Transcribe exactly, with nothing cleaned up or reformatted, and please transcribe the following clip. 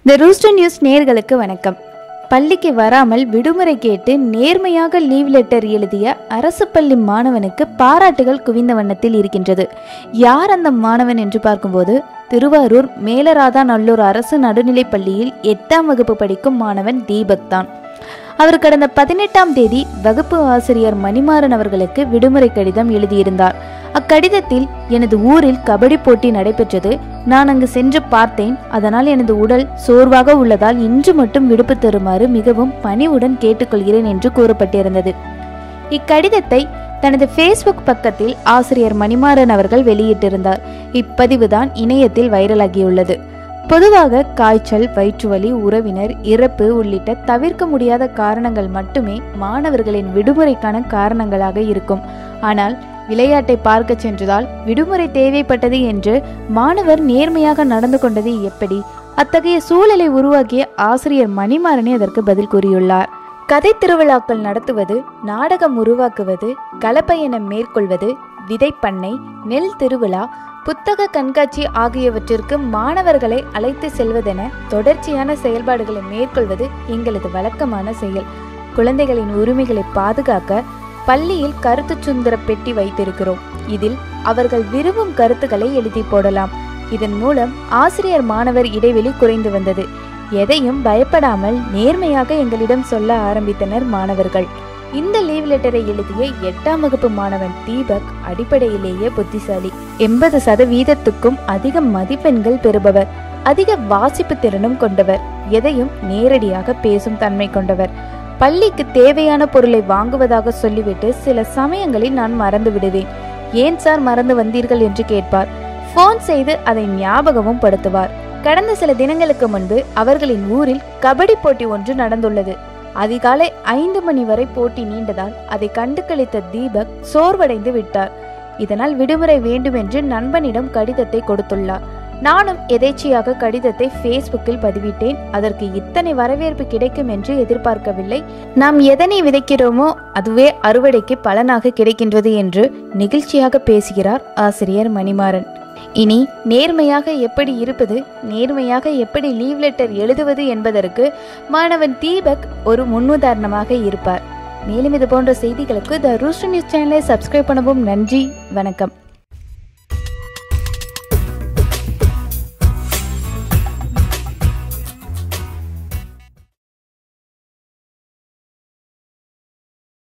தி Rooster news நேயர்களுக்கு வணக்கம். பள்ளிக்கு வராமல் விடுமுறை கேட்டு நேர்மையாக லீவ் லெட்டர் எழுதிய அரசு பள்ளி மாணவனுக்கு பாராட்டுகள் குவிந்த வண்ணத்தில் இருக்கின்றது. யார் அந்த மாணவன் என்று பார்க்கும்போது திருவாரூர் மேலராதா நல்லூர் அரசு நடுநிலை பள்ளியில் எட்டாம் வகுப்பு படிக்கும் மாணவன் தீபக் தான். அவர் கடந்த பதினெட்டாம் தேதி வகுப்பு ஆசிரியர் மணிமாறன் அவர்களுக்கு விடுமுறை கடிதம் எழுதியிருந்தார். அக்கடிதத்தில் எனது ஊரில் கபடி போட்டி நடைபெற்றது, நான் அங்கு சென்று பார்த்தேன். அதனால் எனது உடல் சோர்வாக உள்ளதால் இன்று மட்டும் விடுப்பு தருமாறு மிகவும் பணிவுடன் கேட்டுக்கொள்கிறேன் என்று கூறப்பட்டிருந்தது. இக்கடிதத்தை தனது ஃபேஸ்புக் பக்கத்தில் ஆசிரியர் மணிமாறன் அவர்கள் வெளியிட்டிருந்தார். இப்பதிவுதான் இணையத்தில் வைரலாகியுள்ளது. பொதுவாக காய்ச்சல், வயிற்றுவலி, உறவினர் இறப்பு உள்ளிட்ட தவிர்க்க முடியாத காரணங்கள் மட்டுமே மாணவர்களின் விடுமுறைக்கான காரணங்களாக இருக்கும். ஆனால் விளையாட்டை பார்க்க சென்றதால் விடுமுறை தேவைப்பட்டது என்று மாணவர் நேர்மையாக நடந்து கொண்டது எப்படி? அத்தகைய சூழலை உருவாக்கிய ஆசிரியர் மணிமாறனே அதற்கு பதில் கூறியுள்ளார். கதை திருவிழாக்கள் நடத்துவது, நாடகம் உருவாக்குவது, களப்பயணம் மேற்கொள்வது, விதைப்பண்ணை, நெல் திருவிழா, புத்தக கண்காட்சி ஆகியவற்றிற்கு மாணவர்களை அழைத்து செல்வதென தொடர்ச்சியான செயல்பாடுகளை மேற்கொள்வது எங்களது வழக்கமான செயல். குழந்தைகளின் உரிமைகளை பாதுகாக்க பள்ளியில் கருத்து சுந்தர பெட்டி வைத்திருக்கிறோம். இதில் அவர்கள் விரும்பும் கருத்துக்களை எழுதி போடலாம். இதன் மூலம் ஆசிரியர் மாணவர் இடைவெளி குறைந்து வந்தது. எதையும் பயப்படாமல் நேர்மையாக எங்களிடம் சொல்ல ஆரம்பித்தனர் மாணவர்கள். இந்த லீவ் லெட்டரை எழுதிய எட்டாம் வகுப்பு மாணவன் தீபக் அடிப்படையிலேயே புத்திசாலி. எண்பது சதவீதத்துக்கும் அதிக மதிப்பெண்கள் பெறுபவர், அதிக வாசிப்பு திறனும் கொண்டவர், எதையும் நேரடியாக பேசும் தன்மை கொண்டவர். பள்ளிக்கு தேவையான பொருளை வாங்குவதாக சொல்லிவிட்டு சில சமயங்களில் நான் மறந்து விடுவேன். ஏன் சார் மறந்து வந்தீர்கள் என்று கேட்பார். போன் செய்து அதை ஞாபகமும் படுத்துவார். கடந்த சில தினங்களுக்கு முன்பு அவர்களின் ஊரில் கபடி போட்டி ஒன்று நடந்துள்ளது. அதிகாலை ஐந்து மணி வரை போட்டி நீண்டதால் அதை கண்டு கழித்த தீபக் சோர்வடைந்து விட்டார். இதனால் விடுமுறை வேண்டும் என்று நண்பனிடம் கடிதத்தை கொடுத்துள்ளார். நானும் எதேச்சியாக கடிதத்தை ஃபேஸ்புக்கில் பதிவிட்டேன். அதற்கு இத்தனை வரவேற்பு கிடைக்கும் என்று எதிர்பார்க்கவில்லை. நாம் எதனை விதைக்கிறோமோ அதுவே அறுவடைக்கு பலனாக கிடைக்கின்றது என்று நெகிழ்ச்சியாக பேசுகிறார் ஆசிரியர் மணிமாறன். இனி நேர்மையாக எப்படி இருப்பது, நேர்மையாக எப்படி லீவ் லெட்டர் எழுதுவது என்பதற்கு மாணவன் தீபக் ஒரு முன்னுதாரணமாக இருப்பார். மேலும் இது போன்ற செய்திகளுக்கு தி ரூஸ்டர் நியூஸ் சேனலை சப்ஸ்கிரைப் பண்ணவும். நன்றி, வணக்கம்.